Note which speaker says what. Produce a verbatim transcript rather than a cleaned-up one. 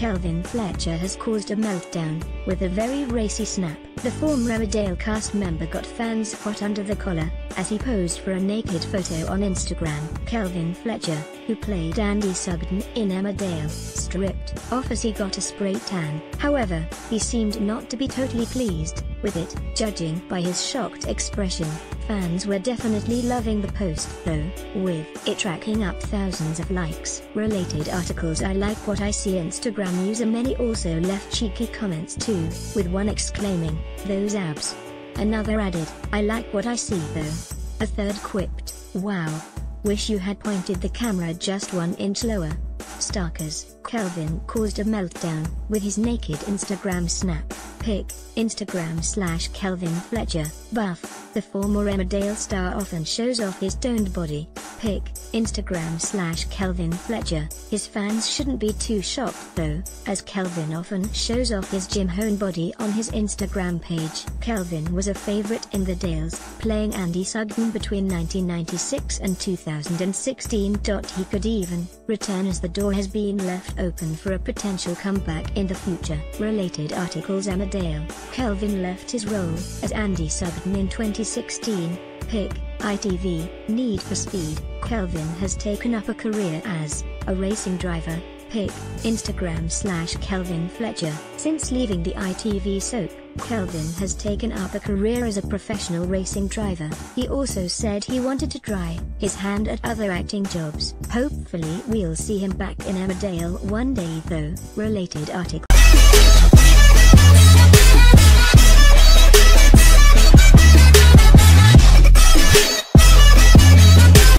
Speaker 1: Kelvin Fletcher has caused a meltdown, with a very racy snap. The former Emmerdale cast member got fans hot under the collar, as he posed for a naked photo on Instagram. Kelvin Fletcher, who played Andy Sugden in Emmerdale, stripped off as he got a spray tan. However, he seemed not to be totally pleased with it, judging by his shocked expression. Fans were definitely loving the post though, with it racking up thousands of likes. Related articles: I like what I see. Instagram user many also left cheeky comments too, with one exclaiming, "Those abs." Another added, "I like what I see though." A third quipped, "Wow. Wish you had pointed the camera just one inch lower." Starkers. Kelvin caused a meltdown with his naked Instagram snap. Pic, Instagram slash Kelvin Fletcher. Buff, the former Emmerdale star often shows off his toned body. Pic, Instagram slash Kelvin Fletcher. His fans shouldn't be too shocked though, as Kelvin often shows off his gym honed body on his Instagram page. Kelvin was a favorite in the Dales, playing Andy Sugden between nineteen ninety-six and two thousand sixteen. He could even return, as the door has been left open for a potential comeback in the future. Related articles: Emmerdale. Kelvin left his role as Andy Sugden in twenty sixteen. Pic, I T V. Need for Speed. Kelvin has taken up a career as a racing driver. Pic, Instagram slash Kelvin Fletcher. Since leaving the I T V soap, Kelvin has taken up a career as a professional racing driver. He also said he wanted to try his hand at other acting jobs. Hopefully we'll see him back in Emmerdale one day though. Related article.